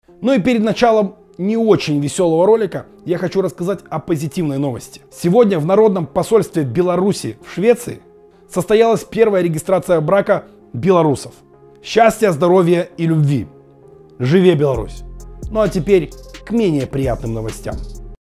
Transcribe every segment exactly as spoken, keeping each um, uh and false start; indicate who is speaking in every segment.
Speaker 1: Ну и перед началом не очень веселого ролика я хочу рассказать о позитивной новости. Сегодня в Народном посольстве Беларуси в Швеции состоялась первая регистрация брака белорусов. Счастья, здоровья и любви. Живе Беларусь! Ну а теперь к менее приятным новостям.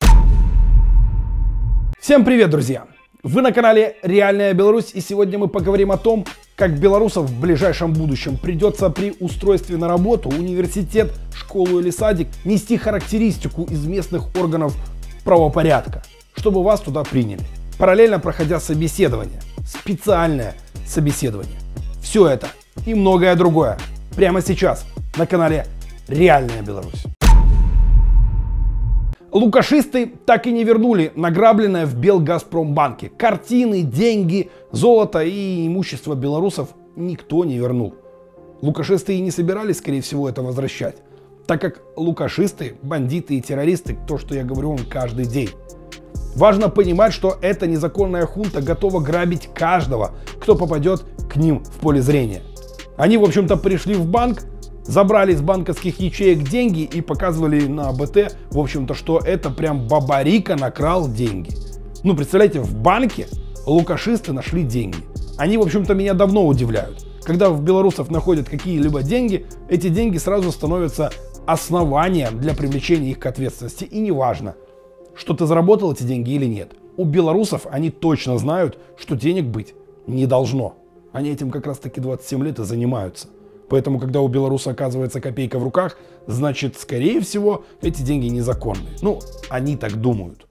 Speaker 1: Всем привет, друзья! Вы на канале Реальная Беларусь, и сегодня мы поговорим о том, как белорусов в ближайшем будущем придется при устройстве на работу, университет, школу или садик нести характеристику из местных органов правопорядка, чтобы вас туда приняли, параллельно проходя собеседование, специальное собеседование. Все это и многое другое прямо сейчас на канале Реальная Беларусь. Лукашисты так и не вернули награбленное в Белгазпромбанке. Картины, деньги, золото и имущество белорусов никто не вернул. Лукашисты и не собирались, скорее всего, это возвращать, так как лукашисты, бандиты и террористы, то, что я говорю вам каждый день. Важно понимать, что эта незаконная хунта готова грабить каждого, кто попадет к ним в поле зрения. Они, в общем-то, пришли в банк, забрали из банковских ячеек деньги и показывали на БТ, в общем-то, что это прям бабарика накрал деньги. Ну, представляете, в банке лукашисты нашли деньги. Они, в общем-то, меня давно удивляют. Когда в белорусов находят какие-либо деньги, эти деньги сразу становятся основанием для привлечения их к ответственности. И неважно, что ты заработал эти деньги или нет. У белорусов они точно знают, что денег быть не должно. Они этим как раз таки двадцать семь лет и занимаются. Поэтому, когда у белоруса оказывается копейка в руках, значит, скорее всего, эти деньги незаконные. Ну, они так думают.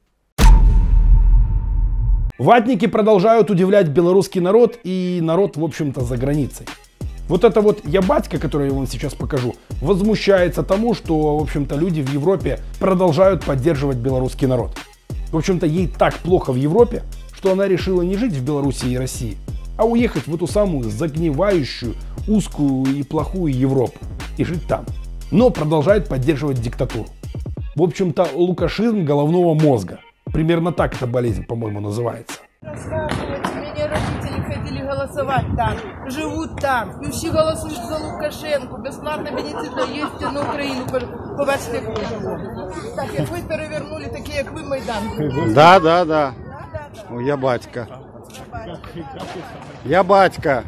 Speaker 1: Ватники продолжают удивлять белорусский народ и народ, в общем-то, за границей. Вот это вот я батька, который я вам сейчас покажу, возмущается тому, что, в общем-то, люди в Европе продолжают поддерживать белорусский народ. В общем-то, ей так плохо в Европе, что она решила не жить в Беларуси и России, а уехать в эту самую загнивающую, узкую и плохую Европу и жить там. Но продолжает поддерживать диктатуру. В общем-то, лукашизм головного мозга. Примерно так эта болезнь, по-моему, называется.
Speaker 2: Рассказывайте, у меня родители ходили голосовать там, живут там, и все голосуют за Лукашенко, бесплатно бенефиты есть на Украину, побачите, як ви живуть. Так, як ви перевернули, такі, як ви, Майдан.
Speaker 3: Да, да, да. О, я батька. Я батька.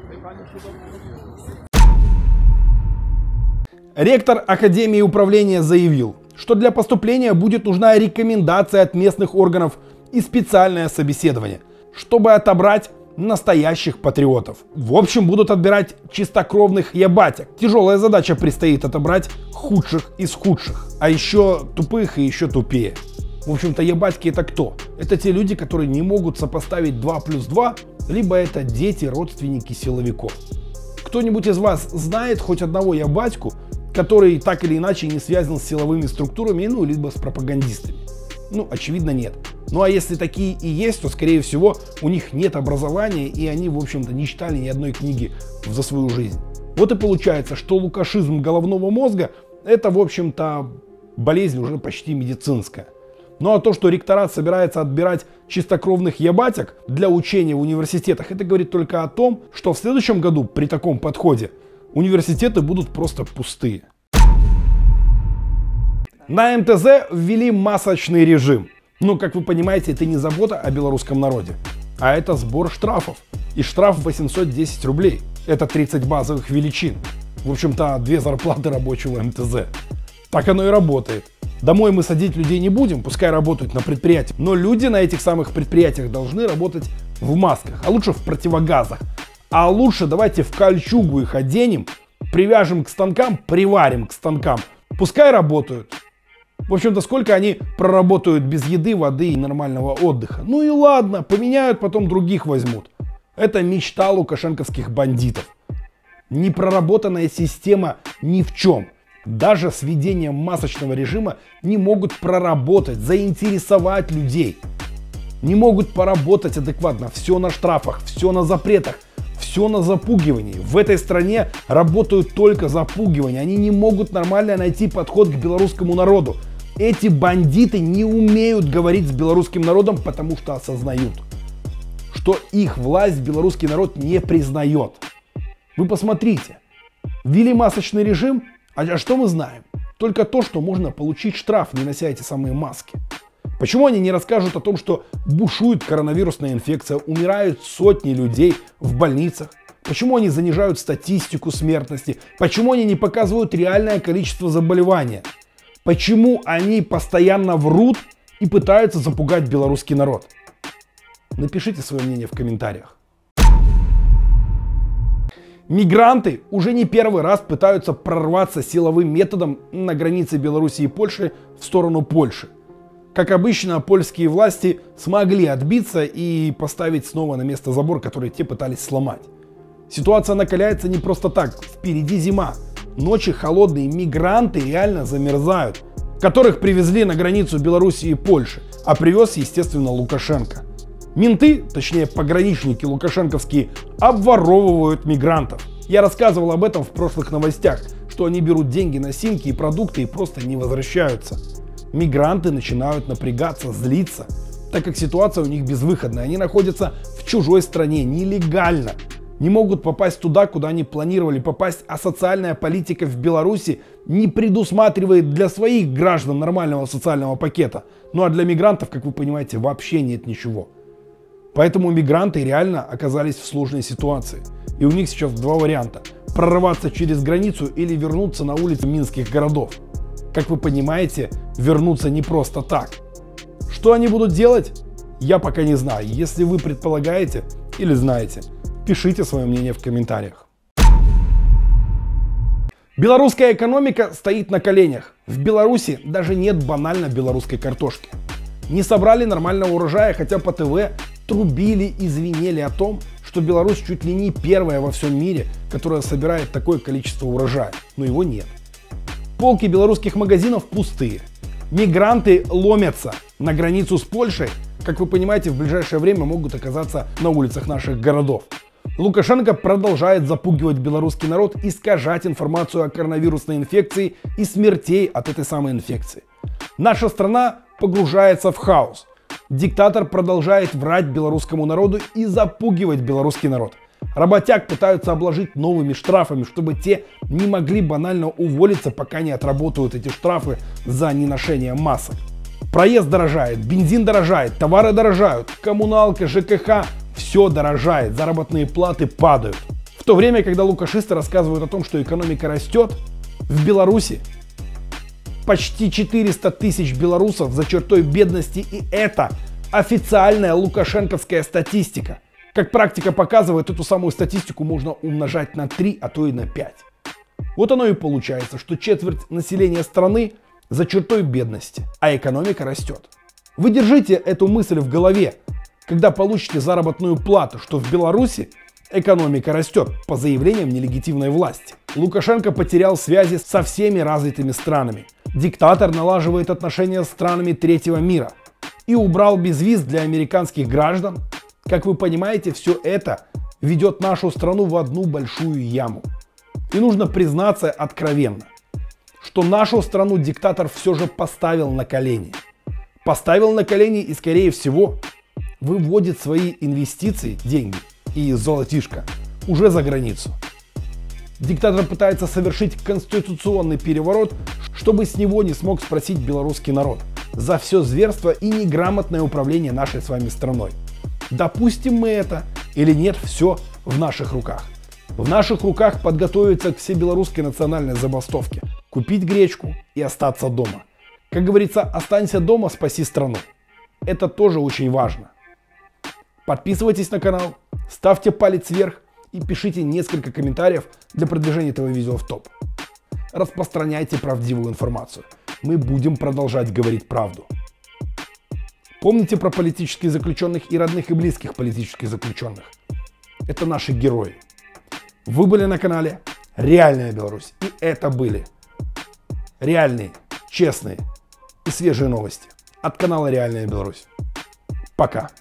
Speaker 1: Ректор Академии управления заявил, что для поступления будет нужна рекомендация от местных органов и специальное собеседование, чтобы отобрать настоящих патриотов. В общем, будут отбирать чистокровных ябатек. Тяжелая задача предстоит отобрать худших из худших, а еще тупых и еще тупее. В общем-то, ябатьки это кто? Это те люди, которые не могут сопоставить два плюс два, либо это дети, родственники силовиков. Кто-нибудь из вас знает хоть одного ябатьку, который так или иначе не связан с силовыми структурами, ну, либо с пропагандистами? Ну, очевидно, нет. Ну, а если такие и есть, то, скорее всего, у них нет образования, и они, в общем-то, не читали ни одной книги за свою жизнь. Вот и получается, что лукашизм головного мозга – это, в общем-то, болезнь уже почти медицинская. Ну, а то, что ректорат собирается отбирать чистокровных ябатек для учения в университетах, это говорит только о том, что в следующем году при таком подходе университеты будут просто пустые. На эм тэ зэ ввели масочный режим. Но, как вы понимаете, это не забота о белорусском народе, а это сбор штрафов. И штраф восемьсот десять рублей. Это тридцать базовых величин. В общем-то, две зарплаты рабочего эм тэ зэ. Так оно и работает. Домой мы садить людей не будем, пускай работают на предприятии. Но люди на этих самых предприятиях должны работать в масках, а лучше в противогазах. А лучше давайте в кольчугу их оденем, привяжем к станкам, приварим к станкам. Пускай работают. В общем-то, сколько они проработают без еды, воды и нормального отдыха? Ну и ладно, поменяют, потом других возьмут. Это мечта лукашенковских бандитов. Непроработанная система ни в чем. Даже с введением масочного режима не могут проработать, заинтересовать людей. Не могут поработать адекватно. Все на штрафах, все на запретах, все на запугивании. В этой стране работают только запугивания. Они не могут нормально найти подход к белорусскому народу. Эти бандиты не умеют говорить с белорусским народом, потому что осознают, что их власть белорусский народ не признает. Вы посмотрите. Ввели масочный режим. А что мы знаем? только то, что можно получить штраф, не нося эти самые маски. Почему они не расскажут о том, что бушует коронавирусная инфекция, умирают сотни людей в больницах? Почему они занижают статистику смертности? Почему они не показывают реальное количество заболеваний? Почему они постоянно врут и пытаются запугать белорусский народ? Напишите свое мнение в комментариях. Мигранты уже не первый раз пытаются прорваться силовым методом на границе Беларуси и Польши в сторону Польши. Как обычно, польские власти смогли отбиться и поставить снова на место забор, который те пытались сломать. Ситуация накаляется не просто так. Впереди зима. Ночи холодные, мигранты реально замерзают, которых привезли на границу Беларуси и Польши, а привез, естественно, Лукашенко. Менты, точнее пограничники лукашенковские, обворовывают мигрантов. Я рассказывал об этом в прошлых новостях, что они берут деньги на симки и продукты и просто не возвращаются. Мигранты начинают напрягаться, злиться, так как ситуация у них безвыходная. Они находятся в чужой стране нелегально, не могут попасть туда, куда они планировали попасть, а социальная политика в Беларуси не предусматривает для своих граждан нормального социального пакета. Ну а для мигрантов, как вы понимаете, вообще нет ничего. Поэтому мигранты реально оказались в сложной ситуации. И у них сейчас два варианта: прорваться через границу или вернуться на улицы минских городов. Как вы понимаете, вернуться не просто так. Что они будут делать, я пока не знаю. Если вы предполагаете или знаете, пишите свое мнение в комментариях. Белорусская экономика стоит на коленях. В Беларуси даже нет банально белорусской картошки. Не собрали нормального урожая, хотя по ТВ трубили и звенели о том, что Беларусь чуть ли не первая во всем мире, которая собирает такое количество урожая. Но его нет. Полки белорусских магазинов пустые. Мигранты ломятся на границу с Польшей. Как вы понимаете, в ближайшее время могут оказаться на улицах наших городов. Лукашенко продолжает запугивать белорусский народ, искажать информацию о коронавирусной инфекции и смертей от этой самой инфекции. Наша страна погружается в хаос. Диктатор продолжает врать белорусскому народу и запугивать белорусский народ. Работяг пытаются обложить новыми штрафами, чтобы те не могли банально уволиться, пока не отработают эти штрафы за неношение масок. Проезд дорожает, бензин дорожает, товары дорожают, коммуналка, ЖКХ – все дорожает, заработные платы падают. В то время, когда лукашисты рассказывают о том, что экономика растет, в Беларуси почти четыреста тысяч белорусов за чертой бедности, и это официальная лукашенковская статистика. Как практика показывает, эту самую статистику можно умножать на три, а то и на пять. Вот оно и получается, что четверть населения страны за чертой бедности, а экономика растет. Вы держите эту мысль в голове, когда получите заработную плату, что в Беларуси экономика растет, по заявлениям нелегитимной власти. Лукашенко потерял связи со всеми развитыми странами. Диктатор налаживает отношения с странами третьего мира и убрал безвиз для американских граждан. Как вы понимаете, все это ведет нашу страну в одну большую яму. И нужно признаться откровенно, что нашу страну диктатор все же поставил на колени. Поставил на колени и, скорее всего, выводит свои инвестиции, деньги и золотишко уже за границу. Диктатор пытается совершить конституционный переворот, чтобы с него не смог спросить белорусский народ за все зверство и неграмотное управление нашей с вами страной. Допустим мы это или нет, все в наших руках. В наших руках подготовиться к всебелорусской национальной забастовке, купить гречку и остаться дома. Как говорится, останься дома, спаси страну. Это тоже очень важно. Подписывайтесь на канал, ставьте палец вверх и пишите несколько комментариев для продвижения этого видео в топ. Распространяйте правдивую информацию. Мы будем продолжать говорить правду. Помните про политических заключенных и родных и близких политических заключенных. Это наши герои. Вы были на канале Реальная Беларусь. И это были реальные, честные и свежие новости от канала Реальная Беларусь. Пока.